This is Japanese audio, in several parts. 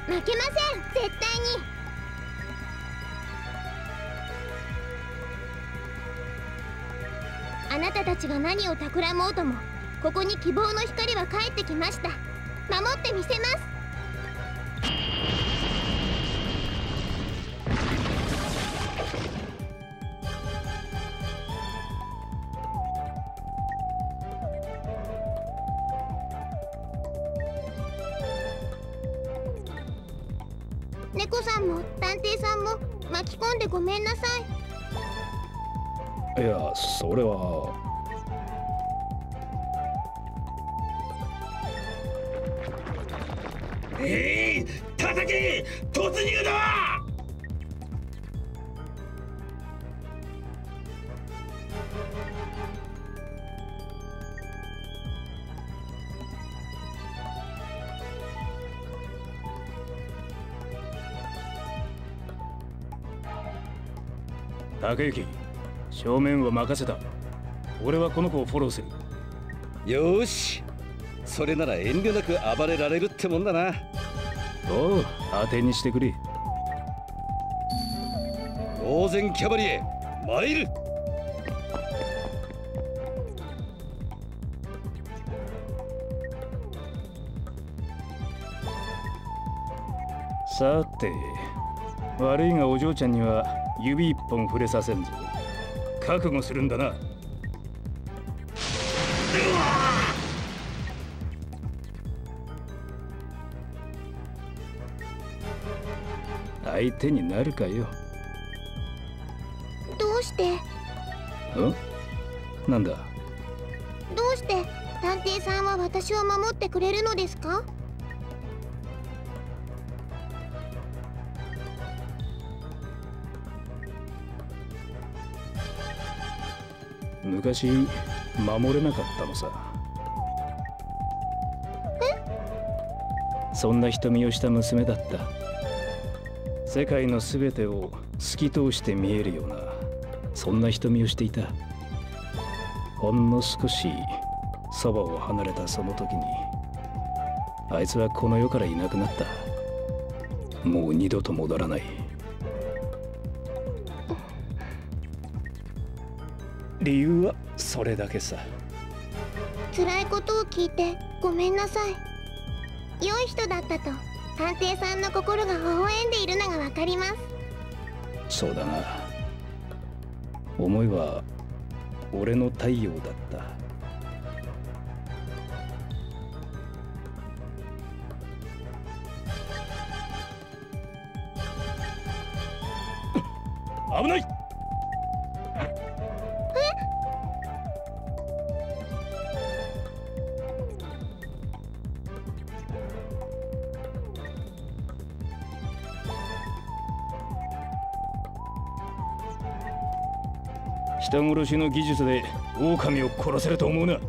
負けません、絶対に。あなたたちが何を企もうとも、ここに希望の光は帰ってきました。守ってみせます。猫さんも探偵さんも巻き込んでごめんなさい。いや、それは。 叩け！突入だ！ 竹之、正面は任せた。俺はこの子をフォローする。 よーし、それなら遠慮なく暴れられるってもんだな。 おう、当てにしてくれ。 当然キャバリエ参る。 さて、悪いがお嬢ちゃんには指一本触れさせんぞ。覚悟するんだな。相手になるかよ。 どうして？ なんだ？ どうして探偵さんは私を守ってくれるのですか？ 昔守れなかったのさ。そんな瞳をした娘だった。世界のすべてを透き通して見えるような、そんな瞳をしていた。ほんの少しそばを離れたその時に、あいつはこの世からいなくなった。もう二度と戻らない。理由はそれだけさ。 辛いことを聞いてごめんなさい。良い人だったと探偵さんの心が微笑んでいるのがわかります。 そうだな。思いは俺の太陽だった。危ない！人殺しの技術で狼を殺せると思うな。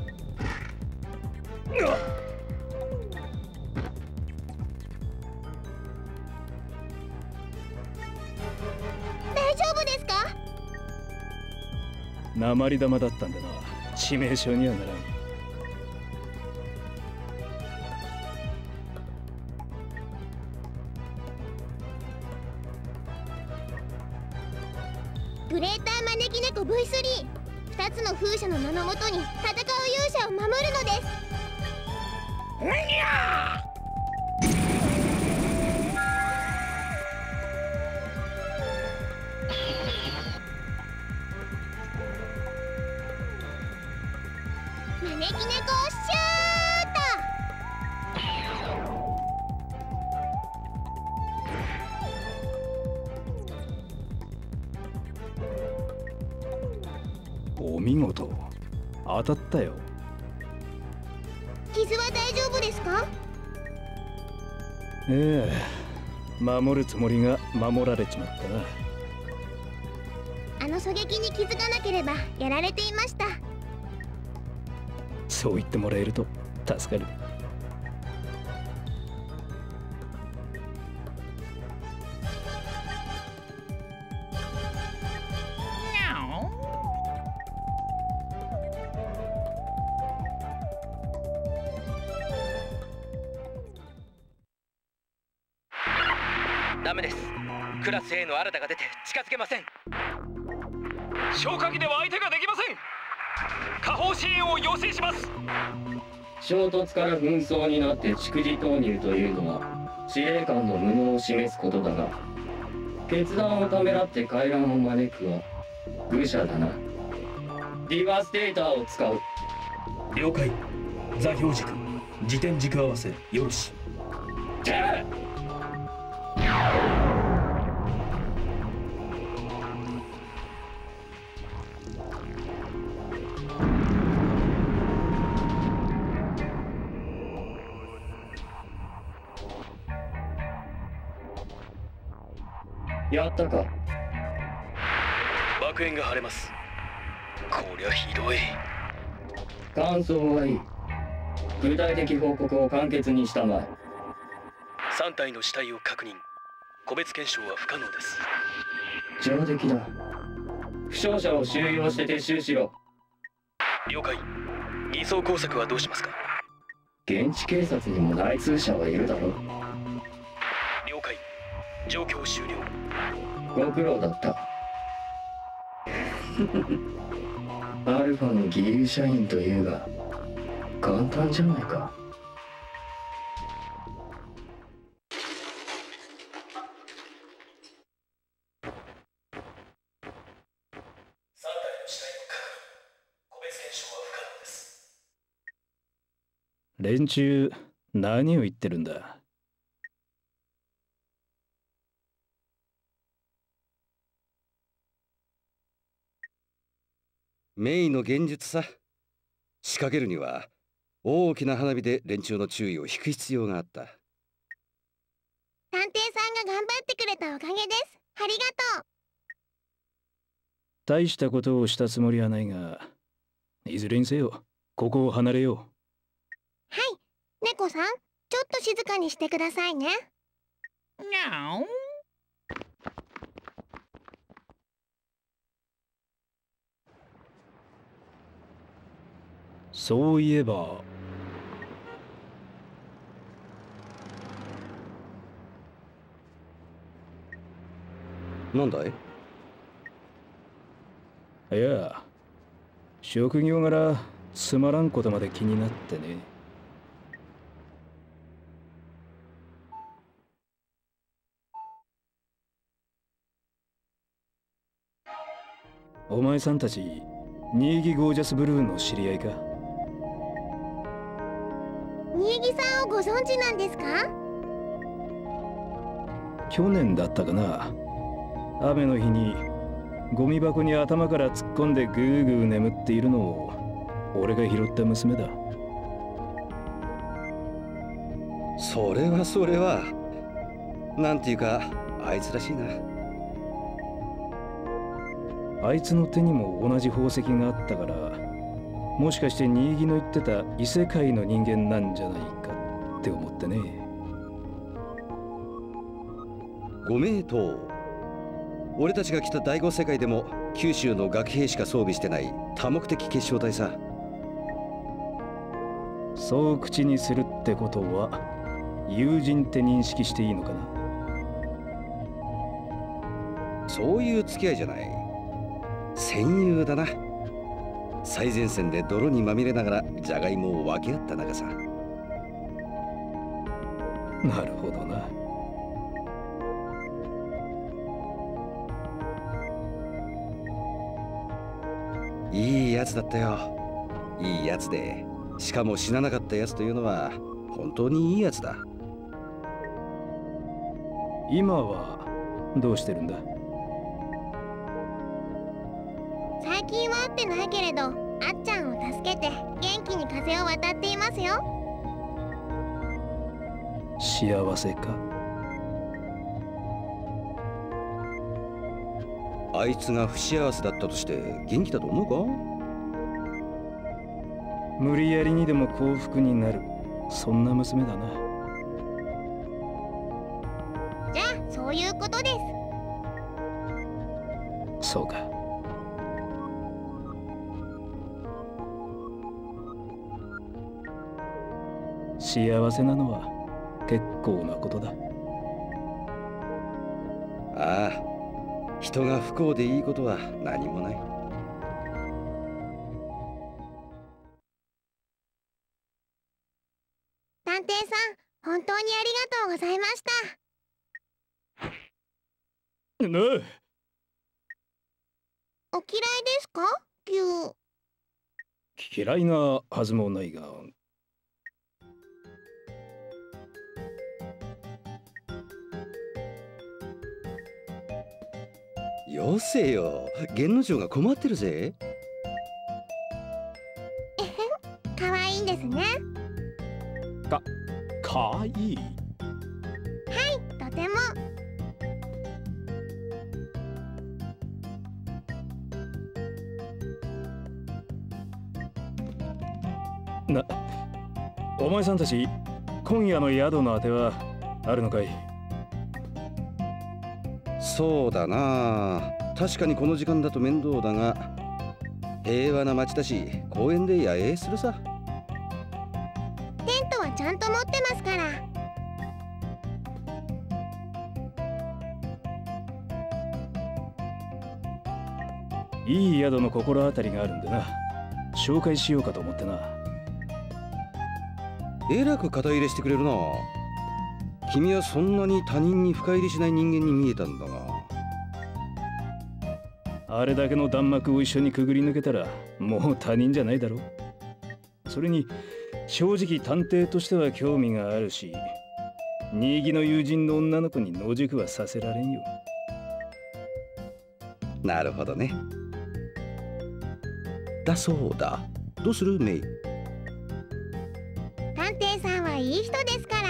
大丈夫ですか？ 鉛玉だったんだな。致命傷にはならん。 グレーター招き猫 V3、 2つの風車の名のもとに戦う勇者を守るのです。招き猫シュート。 お見事。当たったよ。 傷は大丈夫ですか？ ええ、守るつもりが守られちまったな。 あの狙撃に気づかなければやられていました。 そう言ってもらえると助かる。 ダメです。クラス A の新たが出て近づけません。消火器では相手ができません。下方支援を要請します。 衝突から紛争になって蓄次投入というのは司令官の無能を示すことだが、決断をためらって回覧を招くは愚者だな。ディバステーターを使う。 了解。座標軸自転軸合わせよろし。 やったか。 爆炎が晴れます。こりゃひどい。 感想はいい。具体的報告を簡潔にしたまえ。 3体の死体を確認。個別検証は不可能です。 上出来だ。負傷者を収容して撤収しろ。 了解。偽装工作はどうしますか？ 現地警察にも内通者はいるだろう。 了解。状況終了。 ご苦労だった。アルファの義勇社員というが簡単じゃないか。 連中何を言ってるんだ。 メイの現実さ。仕掛けるには大きな花火で連中の注意を引く必要があった。 探偵さんが頑張ってくれたおかげです。ありがとう。 大したことをしたつもりはないが、いずれにせよここを離れよう。 はい、猫さん、ちょっと静かにしてくださいね。にゃお。 そういえばなんだい？ いや、職業柄つまらんことまで気になってね。お前さんたちニーギゴージャスブルーの知り合いか？ ニーギさんをご存知なんですか？ 去年だったかな。雨の日にゴミ箱に頭から突っ込んでぐーぐー眠っているのを俺が拾った娘だ。 それはなんていうかあいつらしいな。 あいつの手にも同じ宝石があったから、もしかして新木の言ってた異世界の人間なんじゃないかって思ってね。 ご名答。俺たちが来た第五世界でも九州の学兵しか装備してない多目的結晶体さ。 そう口にするってことは友人って認識していいのかな？ そういう付き合いじゃない。戦友だな。最前線で泥にまみれながらジャガイモを分け合った仲さ。 なるほどな。 いいやつだったよ。いいやつで、しかも死ななかったやつというのは本当にいいやつだ。 今はどうしてるんだ？ 最近は会ってないけれど、あっちゃんを助けて元気に風を渡っていますよ。 幸せか？ あいつが不幸せだったとして元気だと思うか？ 無理やりにでも幸福になる、そんな娘だな。 じゃあそういうことです。 そうか。幸せなのは結構なことだ。 ああ、人が不幸でいいことは何もない。 探偵さん、本当にありがとうございました。 ねえ、 お嫌いですか、牛。 嫌いなはずもないが。 よせよ、源之丞が困ってるぜ。 可愛いんですね。 かわいい。 はい、とても。 お前さんたち、今夜の宿のあてはあるのかい？ そうだな、確かにこの時間だと面倒だが、平和な街だし公園で野営するさ。 テントはちゃんと持ってますから。 いい宿の心当たりがあるんでな、紹介しようかと思ってな。 えらく肩入れしてくれるな。君はそんなに他人に深入りしない人間に見えたんだが。 あれだけの弾幕を一緒にくぐり抜けたらもう他人じゃないだろう。それに正直探偵としては興味があるし、新木の友人の女の子に野宿はさせられんよ。 なるほどね。だそうだ。どうするメイ？ 探偵さんはいい人ですから。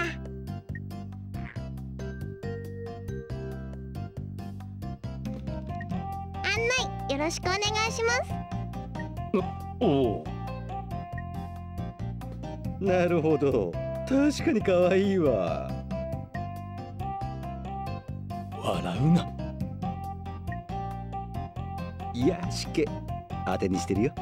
案内よろしくお願いします。 おお。 なるほど。確かに可愛いわ。 笑うな。 いやしけ、当てにしてるよ。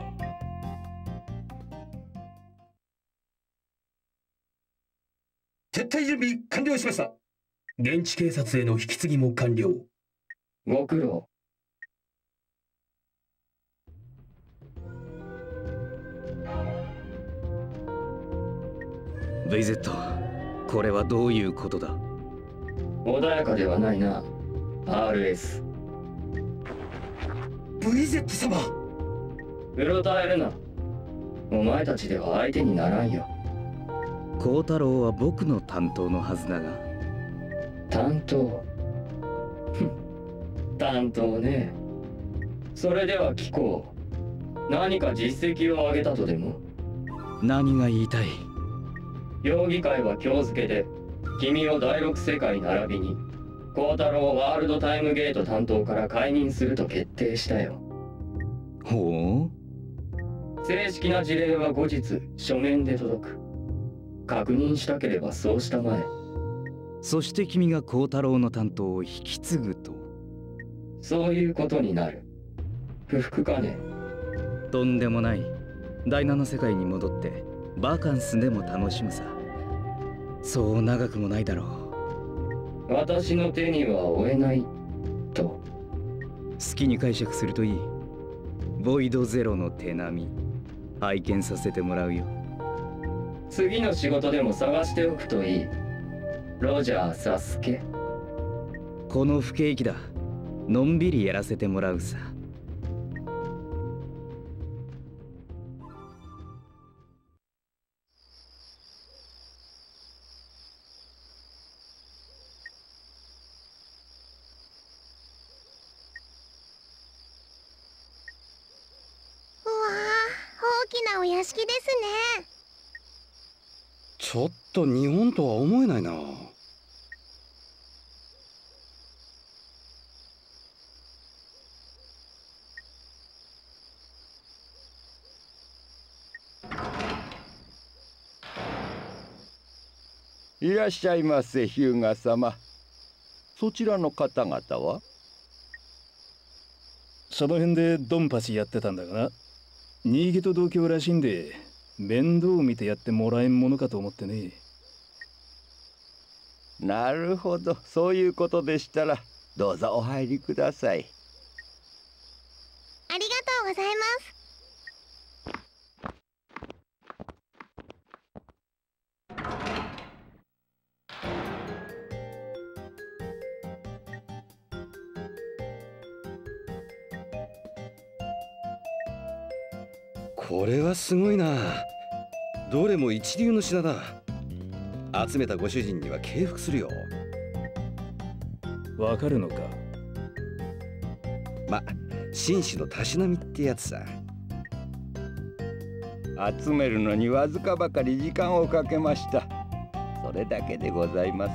撤退準備完了しました。現地警察への引き継ぎも完了。 ご苦労。 VZ、これはどういうことだ？ 穏やかではないな、RS。 VZ 様、 うろたえるな。お前たちでは相手にならんよ。 光太郎は僕の担当のはずだが。 担当？担当ね。それでは聞こう。何か実績を上げたとでも？ 何が言いたい？ 評議会は今日付で君を第6世界並びに光太郎ワールドタイムゲート担当から解任すると決定したよ。 ほう。正式な辞令は後日書面で届く。確認したければそうしたまえ。 そして君が光太郎の担当を引き継ぐと？ そういうことになる。不服かね？ とんでもない。第7世界に戻ってバカンスでも楽しむさ。そう長くもないだろう。私の手には負えないと。 好きに解釈するといい。ボイドゼロの手並み拝見させてもらうよ。 次の仕事でも探しておくといい。ロジャー・サスケ。 この不景気だ。のんびりやらせてもらうさ。 お屋敷ですね。 ちょっと日本とは思えないな。 いらっしゃいませ、日向様。そちらの方々は？ その辺でドンパチやってたんだがな。新木と同郷らしいんで面倒を見てやってもらえんものかと思ってね。 なるほど、そういうことでしたらどうぞお入りください。 ありがとうございます。 これはすごいな。どれも一流の品だ。集めたご主人には敬服するよ。 わかるのか？ ま、紳士のたしなみってやつさ。 集めるのにわずかばかり時間をかけました。それだけでございます。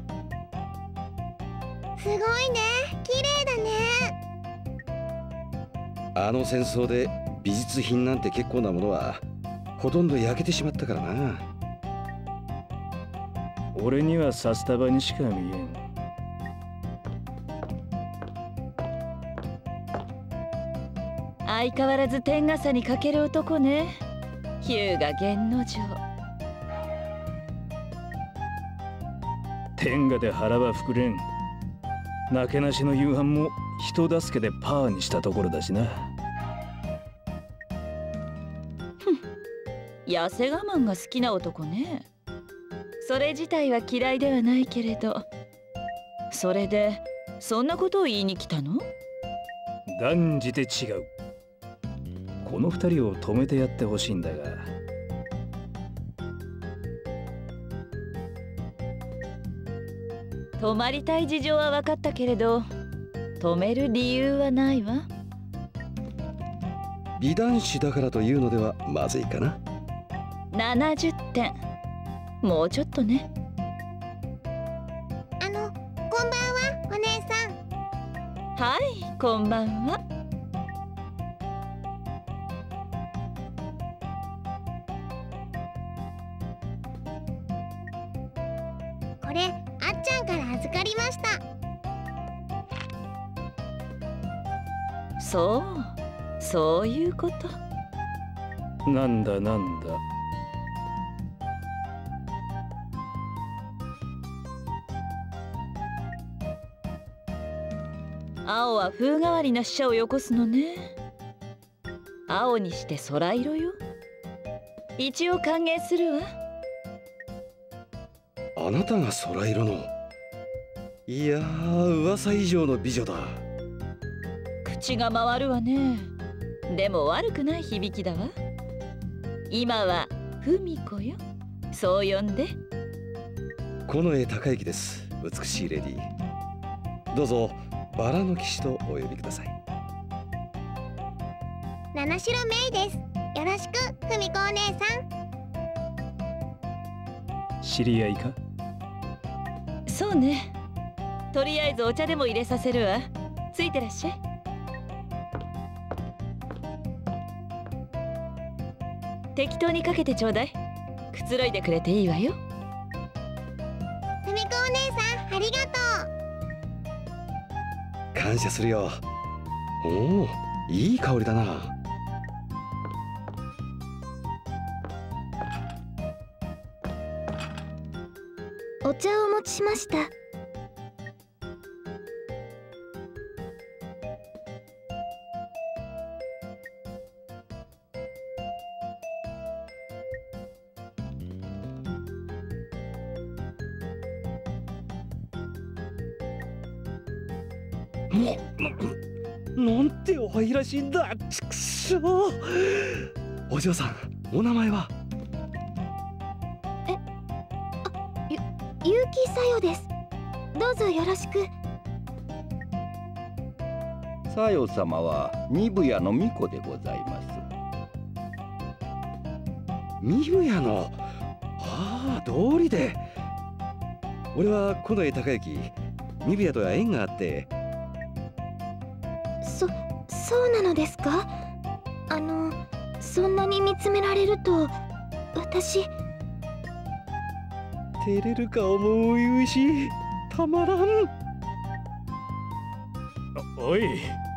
すごいね、綺麗だね。 あの戦争で美術品なんて結構なものはほとんど焼けてしまったからな。 俺には札束にしか見えん。 相変わらず天笠にかける男ね、日向源之丞。 天下で腹は膨れん。なけなしの夕飯も人助けでパーにしたところだしな。 痩せ我慢が好きな男ね。それ自体は嫌いではないけれど、それでそんなことを言いに来たの？ 断じて違う。この二人を止めてやってほしいんだが。 止まりたい事情は分かったけれど、止める理由はないわ。 美男子だからというのではまずいかな。 70点。もうちょっとね。 こんばんは、お姉さん。 はい、こんばんは。 これ、あっちゃんから預かりました。 そう、そういうこと。 なんだなんだ。 青は風変わりな使者をよこすのね。青にして空色よ。一応歓迎するわ。 あなたが空色の。いやー、噂以上の美女だ。 口が回るわね。でも悪くない響きだわ。今は文子よ。そう呼んで。 近衛孝之です。美しいレディー。どうぞバラの騎士とお呼びください。 七代メイです。よろしく、文子お姉さん。知り合いか？ そうね。とりあえずお茶でも入れさせるわ。ついてらっしゃい。適当にかけてちょうだい。くつろいでくれていいわよ。 文子お姉さん、ありがとう。 感謝するよ。おお、いい香りだな。 お茶をお持ちしました。 なんてお愛らしいんだ。ちくしょう。お嬢さん、お名前は？ 結城さよです。どうぞよろしく。 さよ様は二部屋の巫女でございます。 二部屋の。ああ、道理で。俺は近衛孝之。二部屋とは縁があって。 そうなのですか？そんなに見つめられると私照れる顔も初々しい。たまらん。 おい。